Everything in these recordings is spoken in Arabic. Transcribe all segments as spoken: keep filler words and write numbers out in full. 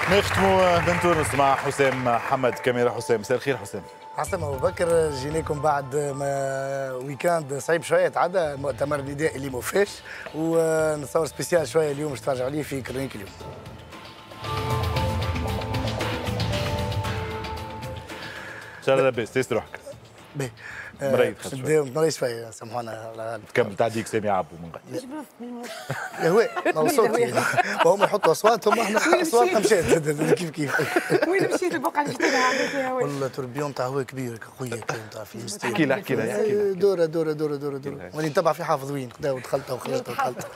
نختموا من تونس مع حسام حمد كاميرا. حسام، مساء الخير. حسام عسلامة أبو بكر، جيناكم بعد ما ويكاند صعيب شوية تعدى، مؤتمر نداء اللي ما فاش، ونتصور سبيسيال شوية اليوم باش ترجعوا ليه في كرونيك اليوم. ان شاء الله لاباس، تيس روحك. باهي مريض خاطر شوية. مريض شوية، سامحونا على غالب. تكمل تعديك سامي عبو من غير. يا هو ما صوتي، وهم يحطوا أصواتهم احنا أصواتنا مشات كيف كيف. وين مشيت البقعة اللي جبتها عندك يا هو؟ والله توربيون تاع هو كبير خويا كان تاع في المستير. احكي لها احكي لها دورة دورة دورة دورة دورة واني نتبع في حافظ وين كدا ودخلت وخرجت ودخلت.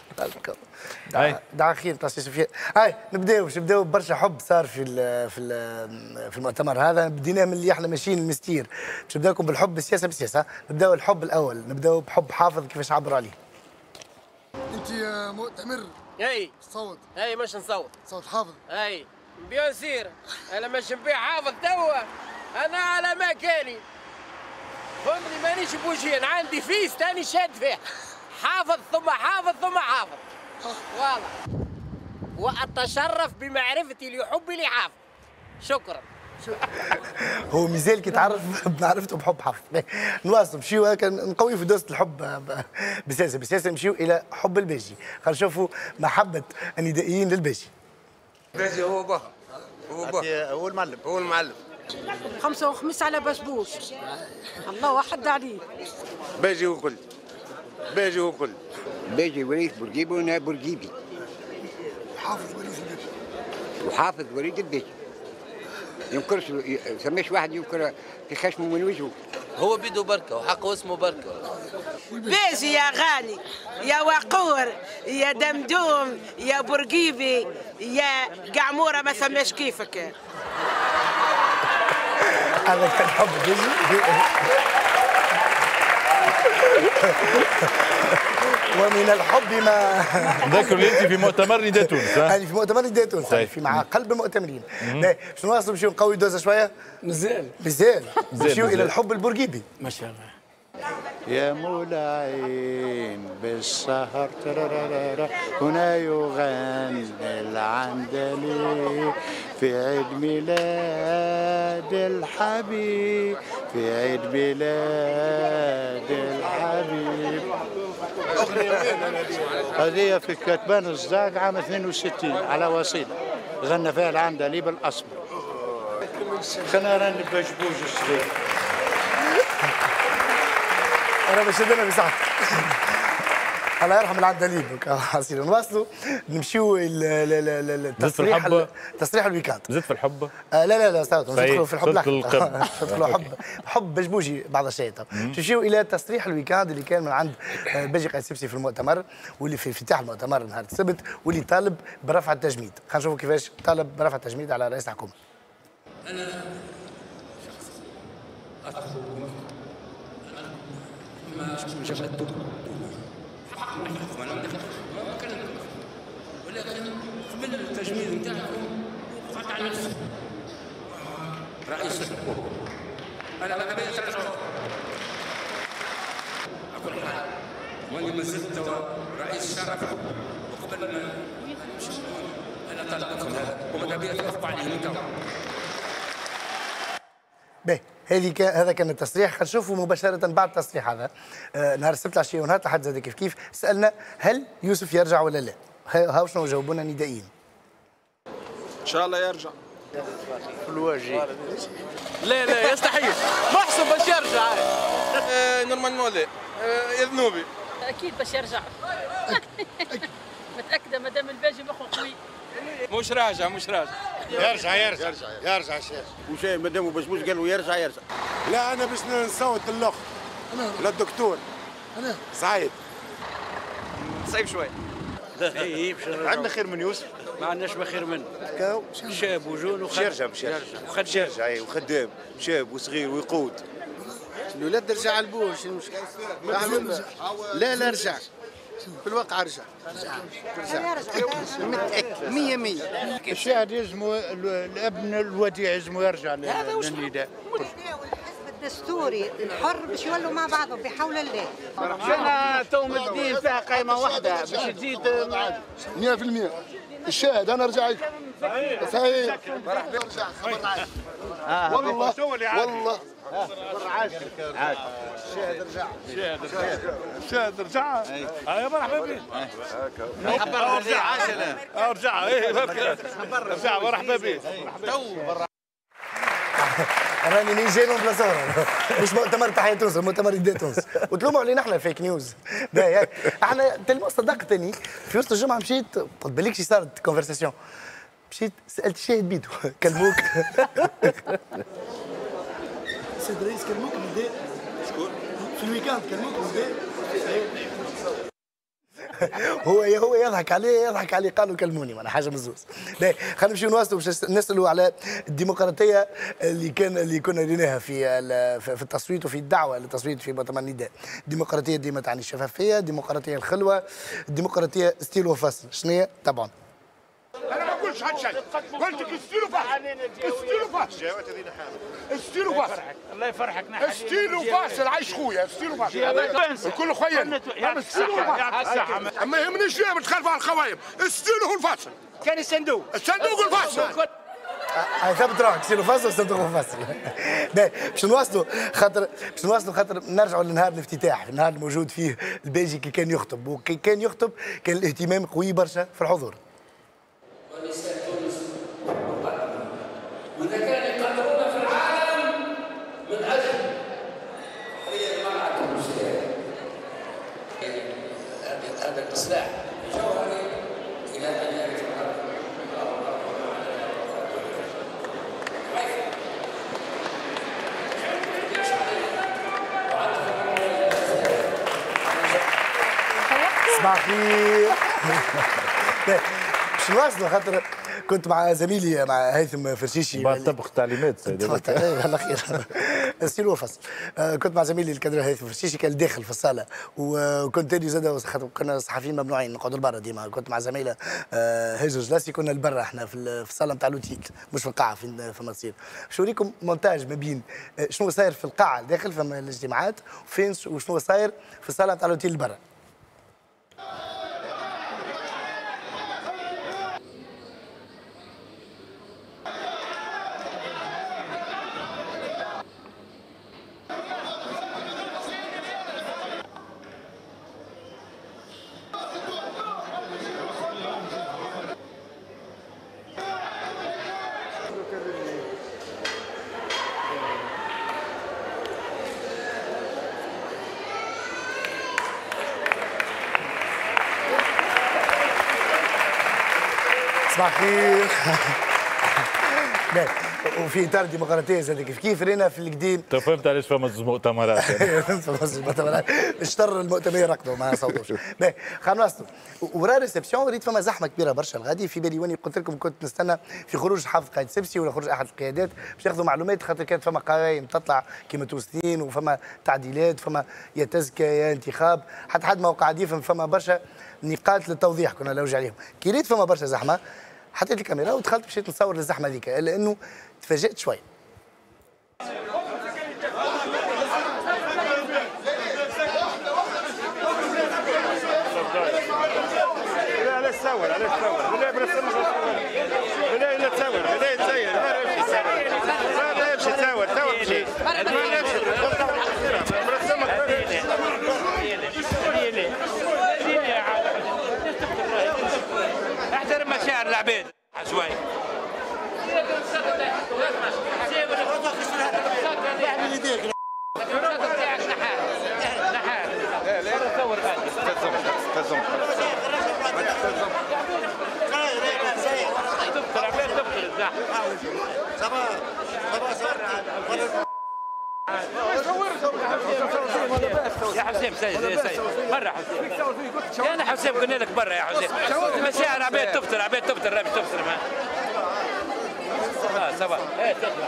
دعا خير تاع سي سفيان. هاي نبداو باش نبداو ببرشا حب صار في ال في ال في المؤتمر هذا. بديناه من اللي احنا ماشيين المستير، باش نبداوكم بالحب بالسياسه بالسياسه. نبداو الحب الاول، نبداو بحب حافظ كيفاش عبروا عليه. انت يا مؤتمر اي تصوت اي مش نصوت صوت حافظ. اي بيان سير انا مش نبيع حافظ توا، انا على مكاني فهمني، مانيش بوجين، عندي فيس تاني شاد فيه حافظ ثم حافظ ثم حافظ. واضح. واتشرف بمعرفتي لحبي لحافظ. شكرا. هو مازال كي تعرف بمعرفته بحب حافظ. نواصل نمشيو هكا نقوي في دوسة الحب بسياسه بسياسه. نمشيو الى حب الباجي. خلينا نشوفوا محبه الندائيين للباجي. باجي هو باه هو باه هو المعلم هو المعلم. خمسة وخميس على بسبوش. الله واحد عليه. باجي هو كل باجي هو كل باجي وريث بورقيبي وانا بورقيبي. حافظ وريث البيت وحافظ وريث البيت. ينكرش سماش واحد ينكر في خشمه من وجهه. هو بيدو بركه وحقه اسمه بركه. باجي يا غالي يا وقور يا دمدوم يا برقيبي يا قعموره ما ثماش كيفك. هذا كان حب الباجي. ومن الحب ما نذكر اللي انت في مؤتمر نداء تونس. يعني في مؤتمر نداء تونس في مع قلب المؤتمرين. باش نواصلوا نمشيو نقوي الدوزه شويه. مازال مازال نمشيو الى الحب البورقيبي. ما شاء الله. يا مولاعين بالسهر ترارارا هنا يغني العندلي في عيد ميلاد الحبيب في عيد ميلاد الحبيب. هذه في كتبان الزاق عام اثنين وستين على وسيله غنى فيها العندلي بالاسمر. خلينا نرنب بشبوش الصغير. انا مش انا بصحتي. الله يرحم العندليب. حسين نواصلوا نمشيو للتصريح تصريح الويكاند. زدت في الحب؟ آه لا لا لا استنوا ندخلوا في الحب. ندخلوا حب حب بجبوجي بعض الشيء. نمشيو الى تصريح الويكاند اللي كان من عند باجي قايد سبسي في المؤتمر، واللي في افتتاح المؤتمر نهار السبت، واللي طالب برفع التجميد. خلينا نشوفوا كيفاش طالب برفع التجميد على رئيس الحكومه. انا شخص اطلب ما جبدته ولكن قبل التجميد نتاعكم وقعت على نفسي رئيس الحكومه. انا ما نبيش نرجع على كل حال، واني ما زلت رئيس شرف، وقبل ما نمشي انا طلبتكم هذا وما نبيش توقفوا عليه انتم. باهي هذه كان هذا كان التصريح. خلينا نشوفوا مباشرة بعد التصريح هذا. آه نهار السبت العشية ونهار الأحد زاد كيف كيف سألنا هل يوسف يرجع ولا لا؟ هاو شنو جاوبونا ندائيين. ان شاء الله يرجع في الوجه. لا لا يستحيل، محسن باش يرجع. آه نورمالمون لا آه يذنوبي اكيد باش يرجع. متاكده مادام الباجي مخه قوي. مش راجع مش راجع يرجع يرجع يرجع يرجع الشيخ. وش مادام بشبوش قالوا يرجع يرجع. لا انا باش نصوت الاخ للدكتور انا سعيد صعيب شوي. اي باش عندنا خير من يوسف. ما عندناش ما خير منه. كاو شاب وجون وخد يرجع باش يرجع وخد يرجع اي وخدام شاب وصغير ويقود. الولاد رجع البوش المشكل. لا لا رجع في الواقع رجع رجع متأكد مية مية. الشاهد يلزموا الابن الوديع يلزموا يرجع للنداء. الدستوري الحر باش يولوا مع بعضهم بحول الله. انا تو مدين فيها قائمه واحده باش تزيد مية بالمية. الشاهد انا رجعت صحيح مرحبا ارجع خبر عاش والله والله خبر عاش عاش الشاهد رجع الشاهد رجع اه مرحبا بك مرحبا رجع عاش انا رجع ايه رجع مرحبا بك راني ني جاي من بلاصه مش مؤتمر تحية تونس مؤتمر نداء تونس وتلوموا علينا احنا فيك نيوز باهي احنا تلمو صدقتنني في وسط الجمعه مشيت قلت بالك شي صارت كونفرساسيون مشيت سالت الشاهد بيدو كلموك سيد رئيس كلموك نداء شكون؟ في الويكاند كلموك نداء هو هو يضحك عليه يضحك عليه قالوا كلموني وانا حاجه مزوز. خلينا نمشيو نواصلوا باش نسالوا على الديمقراطيه اللي كان اللي كنا ريناها في في التصويت وفي الدعوه للتصويت في مؤتمر النداء. الديمقراطيه ديما تعني الشفافيه، الديمقراطيه الخلوه، الديمقراطيه ستيل وفصل. شنو هي؟ طبعا انا ما قلتش هاد الشيء، قلت لك ستيلو فاصل ستيلو فاصل ستيلو فاصل الله يفرحك ستيلو فاصل عايش خويا ستيلو فاصل الكل خويا ما يهمنيش ليه بتخالفوا على الخوايم ستيلو هو الفاصل كان الصندوق الصندوق الفاصل هاي ثبت روحك ستيلو فاصل صندوق فاصل. باش نواصلوا خاطر باش نواصلوا خاطر نرجعوا لنهار الافتتاح، النهار الموجود فيه الباجي كي كان يخطب وكي كان يخطب كان الاهتمام قوي برشا في الحضور. ونساء تونس مقدمة وإذا كانوا يقدرون في العالم من أجل تحرير المرأة التونسية هذا الإصلاح جوهري إلى أن يرث الأرض. صباح الخير. باش نواصلوا خاطر كنت مع زميلي مع هيثم فرشيشي بعد طبخ تعليمات سيدي الله خير ستيل وفصل. كنت مع زميلي الكادر هيثم فرشيشي كان داخل في الصاله وكنت تاني زاد خاطر كنا صحفيين ممنوعين نقعدوا لبرا ديما. كنت مع زميله هاجر جلاسي كنا لبرا احنا في الصاله نتاع لوتيل مش في القاعه في في مصير. باش نوريكم مونتاج ما بين شنو صاير في القاعه داخل فما الاجتماعات وفين وشنو صاير في الصاله نتاع لوتيل برا. صباح الخير. وفي اطار الديمقراطيه زاد كيف كيف رينا في القديم. تو فهمت علاش فما زوج مؤتمرات. فما زوج مؤتمرات اشتر المؤتمر يرقدوا ما صوتوش. باهي خلينا نواصلوا. ورا ريسبسيون ريت فما زحمه كبيره برشا الغادي في بالي واني قلت لكم كنت نستنى في خروج حافظ قائد سبسي ولا خروج احد القيادات باش ياخذوا معلومات خاطر كانت فما قوايم تطلع كيما توستين وفما تعديلات فما يا تزكيه يا انتخاب حتى حد ما قاعد يفهم فما برشا نقاط للتوضيح كنا نلوج عليهم. كي ريت فما برشا زحمه حطيت الكاميرا ودخلت مشيت نصور الزحمه هذيك الا انه تفاجأت شوي. لا لا تصور لا تصور لا بلا لا لا تصور لا تسير لا لا يمشي تصور تصور مشي ما يمشي احترم مشاعر العباد شوي. يا حسين سيد يا سيد برا حسين يا انا حسين قلنا لك برا يا حسين مشاعر عباد تفطر عباد تفطر راه تفطر ما اه صباح ايه تطلع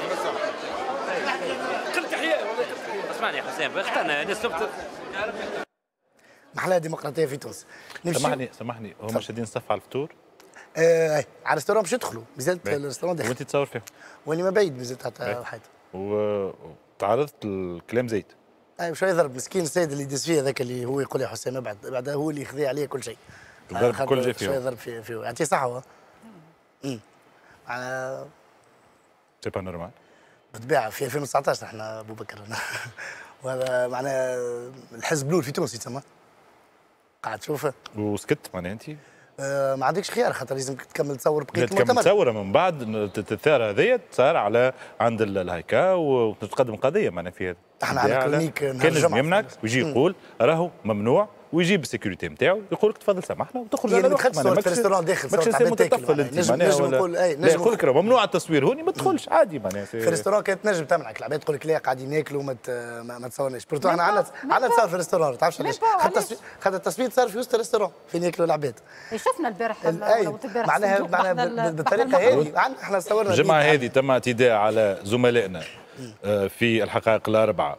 قلت تحيه اسمعني يا حسين اخترنا الناس تفطر. محلاها ديمقراطيه في تونس. سامحني سامحني هما شادين صف على الفطور؟ اه على الريستورون باش يدخلوا مازالت الريستورون داخل. وانت تصور فيهم؟ واني ما بعيد مازالت حتى حاجه. وتعرضت الكلام زيت. اي شويه ضرب مسكين السيد اللي دز فيه هذاك اللي هو يقول يا حسام ابعد بعدها هو اللي يخذي عليه كل شيء. ضرب كل شيء فيه. شويه ضرب فيه فيه يعطيه صحه هو. امم على سي با نورمال بالطبيعه في ألفين وتسعطاش احنا ابو بكر وهذا معناها الحزب الاول في تونس يتسمى قاعد تشوفه وسكت معناها انت؟ آه ما عندكش خيار خاطر لازم تكمل تصور بقيه المؤتمر تكمل تصور من بعد الثار هذيا صار على عند الهيكا وتتقدم قضيه معناها في هذا احنا على كلينيك كان لازم يمنعك ويجي يقول راهو ممنوع ويجيب السكيورتي نتاعو يقول لك تفضل سامحنا وتخرج على الوقت. ما تدخلش في الريستوران داخل ماكش انسان متطفل انت معناها نجم نقول اي نجم يقول لك ممنوع التصوير هوني ما تدخلش عادي معناها في الريستوران كانت تنجم تمنعك العباد تقول لك لا قاعدين ناكلوا ما ما تصورناش بورتو احنا عندنا عندنا تصور في الريستوران ما تعرفش علاش خاطر التصوير صار في وسط الريستوران فين ياكلوا العباد شفنا البارح معناها معناها بالطريقه هذه احنا صورنا الجمعه هذه تم اعتداء على زملائنا في الحقائق الاربعه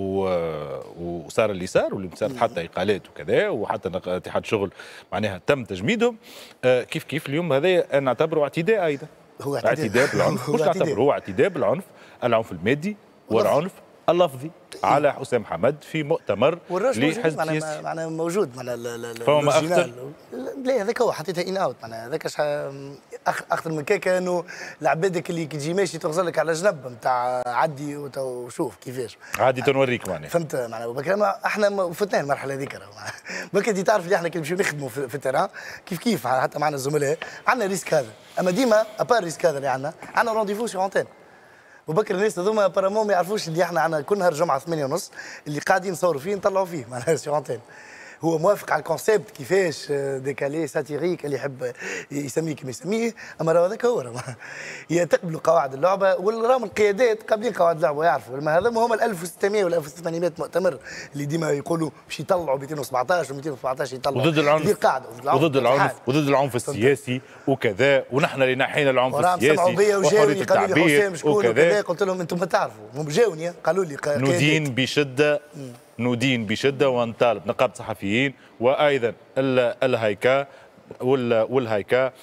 وصار اللي صار واللي صارت حتى اقالات وكذا وحتى اتحاد الشغل معناها تم تجميدهم كيف كيف اليوم هذا نعتبره اعتداء ايضا هو اعتداء, اعتداء بالعنف مش نعتبره هو اعتداء بالعنف العنف المادي والعنف اللفظي على حسام حمد في مؤتمر لحزب سياسي معناها موجود معناها فما اخطر لا هذاك هو حطيتها ان اوت معناها هذاك اخطر من كيكه انه العبادك اللي كي تجي ماشي تغزر لك على جنب نتاع عدي وشوف كيفاش عادي تنوريك معناها فهمت معناها ابو بكر احنا فتنا المرحله هذيك بكر انت تعرف اللي احنا كي نمشيو نخدموا في, في التيران كيف كيف حتى معنا الزملاء عندنا ريسك هذا اما ديما ابار الريسك هذا اللي عندنا عندنا رونديفو سي اونتين وبكر الناس هذوما بارامون ما يعرفوش اللي احنا عندنا كل نهار جمعه ثمانية ونص اللي قاعدين نصوروا فيه نطلعوا فيه معناها سي اونتين هو موافق على الكونسيبت كيفاش ديكالي ساتيريك اللي يحب يسميه كما يسميه اما راه هذاك هو هي تقبلوا قواعد اللعبه والراهم القيادات قابلين قواعد اللعبه يعرفوا ما هذا هما ال ألف وستمائة ولا ألف وثمانمائة مؤتمر اللي ديما يقولوا باش يطلعوا مئتين وسبعطاش و217 يطلعوا وضد العنف قاعده وضد العنف وضد العنف السياسي وكذا ونحن اللي نحينا العنف السياسي وحريه التعبير وكذا قلت لهم انتم ما تعرفوا هم جاوني قالوا لي ندين بشده ندين بشده ونطالب نقابه الصحفيين وايضا الهيكا والهيكا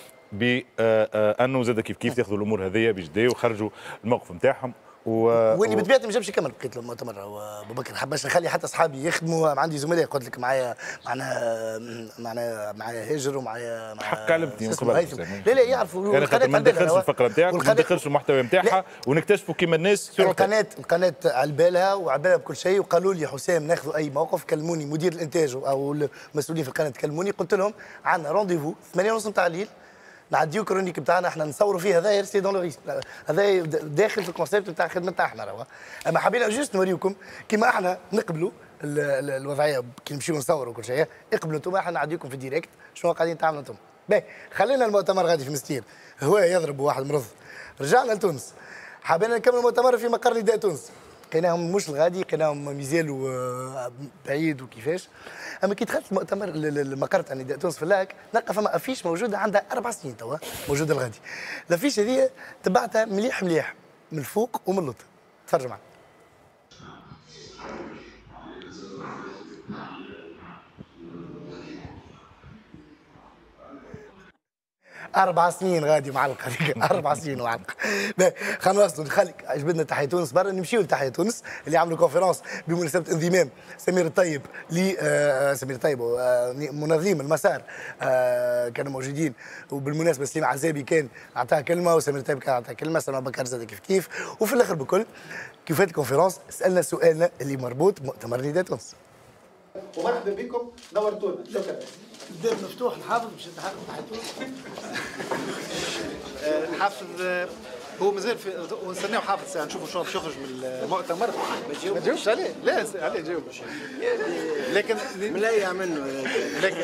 بانه زاد كيف كيف ياخذوا الامور هذيا بجديه وخرجوا الموقف نتاعهم و... واللي بطبيعتي ما جابش يكمل بقيه المؤتمر ابو بكر حباش نخلي حتى اصحابي يخدموا عندي زملاء قلت لك معايا معناها معناها معايا هاجر ومعايا مع حق علمتني من قبل لا لا يعرفوا انا خاطر ما ندخلش الفقره نتاعك ما ندخلش المحتوى نتاعها ونكتشفوا كيما الناس القناه القناه على بالها وعلى بالها بكل شيء وقالوا لي حسام ناخذوا اي موقف كلموني مدير الانتاج او المسؤولين في القناه كلموني قلت لهم عندنا رونديفو ثمانية ونص نتاع الليل نعديو كرونيك نتاعنا احنا نصوروا فيه هذا سي دون لو ريسك هذا داخل في الكونسيبت نتاع خدمتنا احنا راهو اما حبينا جوست نوريكم كيما احنا نقبلوا الوضعيه كي نمشيو نصوروا كل شيء اقبلوا انتم احنا نعديكم في الديريكت شنو قاعدين تعملوا انتم باهي خلينا المؤتمر غادي في مستير هو يضرب واحد مرض رجعنا لتونس حبينا نكمل المؤتمر في مقر نداء تونس لقيناهم مش الغادي لقيناهم مازالوا بعيد وكيفاش اما كي دخلت المؤتمر المقر تاع نداء تونس في اللاك نلقى فما افيش موجوده عندها اربع سنين توا موجوده الغادي الافيش هذه تبعتها مليح مليح من الفوق ومن اللوط تفرج معنا أربع سنين غادي معلقة أربع سنين معلقة. خلينا نوصلوا نخليك عجبتنا تحية تونس برا نمشيو لتحية تونس اللي عملوا كونفرنس بمناسبة انضمام سمير الطيب ل آه سمير الطيب آه منظم المسار آه كانوا موجودين وبالمناسبة سليم عزابي كان أعطاها كلمة وسمير الطيب كان أعطاها كلمة سلمى بكر زاد كيف كيف وفي الآخر بكل كيف فات الكونفرنس سألنا سؤالنا اللي مربوط بمؤتمر نداء تونس. ومرحبا بكم نورتونا شكرا. الباب مفتوح الحافظ باش يتحرك تحت الحافظ هو مازال في ونستناو حافظ ساعه نشوفوا شنو باش يخرج من المؤتمر ما تجاوبش عليه لا عليه جاوب لكن ملايع منه لكن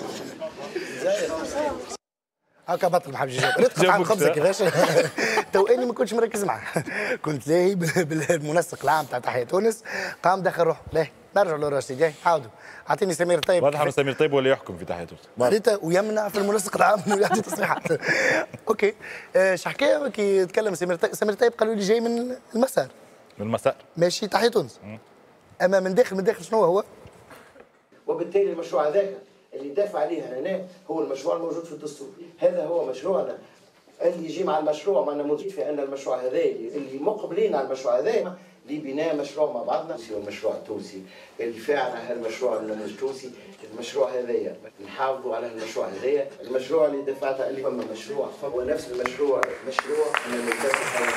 هكا بطل ما حبش يجاوب نتقطع عن خبزه كيفاش تو اني ما كنتش مركز معاه كنت لاهي بالمنسق العام تاع تحية تونس قام دخل روح لاهي نرجع للراشدي جاي عاودوا اعطيني سمير طيب واضح انه سمير طيب ولا يحكم في تحية تونس ريتا ويمنع في المنسق العام انه يعطي تصريحات اوكي اش حكايه كي تكلم سمير طيب سمير طيب قالوا لي جاي من المسار من المسار ماشي تحية تونس اما من داخل من داخل شنو هو؟ وبالتالي المشروع هذاك اللي دافع عليه هنا هو المشروع الموجود في الدستور هذا هو مشروعنا اللي يجي مع المشروع معنا مزيد في ان المشروع هذا اللي مقبلين على المشروع هذا لبناء مشروع مع بعضنا والمشروع التونسي. الدفاع عن هالمشروع التونسي، المشروع هذايا نحافظوا على المشروع هذايا، المشروع اللي دفعت اللي هو مشروع هو نفس المشروع مشروع من المنتخب.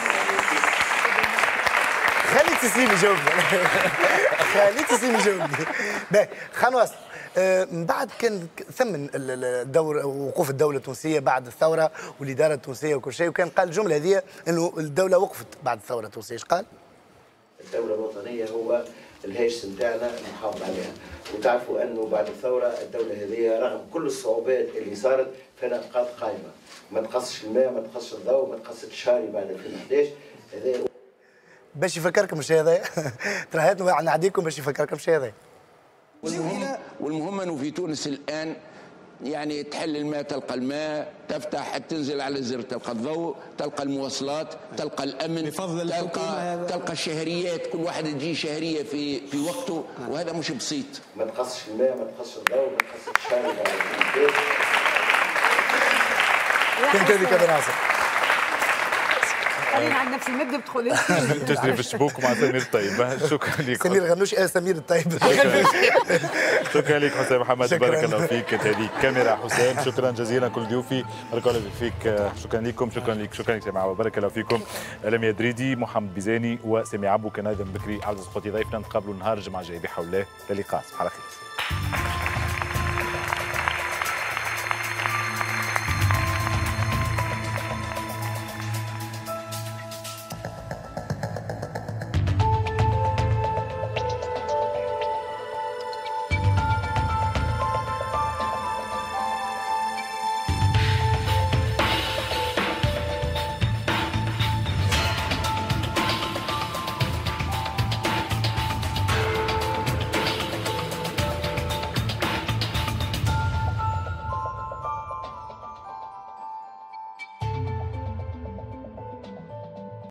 خلي تسليم يجاوبني خلي تسليم يجاوبني. باهي خلينا نواصل. من بعد كان ثمن الدور وقوف الدوله التونسيه بعد الثوره والاداره التونسيه وكل شيء، وكان قال الجمله هذه انه الدوله وقفت بعد الثوره التونسيه. ايش قال؟ الدوله الوطنيه هو الهاجس نتاعنا نحافظ عليها، وتعرفوا انه بعد الثوره الدوله هذه رغم كل الصعوبات اللي صارت في نقاط قائمه، ما تقصش الماء، ما تقصش الضوء، ما تقصش الشاري بعد ألفين وأحد عشر. هذا باش يفكركم بالشيء هذا ترى نعديكم باش يفكركم بالشيء هذا. والمهم والمهم انه في تونس الان يعني تحل الماء تلقى الماء، تفتح تنزل على الزر تلقى الضوء، تلقى المواصلات، تلقى الامن، تلقى تلقى الشهريات، كل واحد تجي شهريه في في وقته، وهذا مش بسيط. ما تقصش الماء، ما تقصش الضوء، ما تقصش الشارع. كنت هذيك هذا ناصر. خلينا عند نفس المبدا بدخل تجري في الشبوك مع سمير الطيب. شكرا لك سمير غنوش. آه سمير الطيب. شكرا لك حسام محمد، بارك الله فيك. كانت هذه كاميرا حسام. شكرا جزيلا كل ضيوفي، بارك الله فيك. شكرا لكم، شكرا لك، شكرا لك سماعه، بارك الله فيكم. لميا دريدي، محمد بيزاني وسامي عبو كان هذا بكري. عبد الصقوطي ضيفنا. نتقابلوا النهار الجمعه الجاي بحول الله. للقاء، صباح على خير.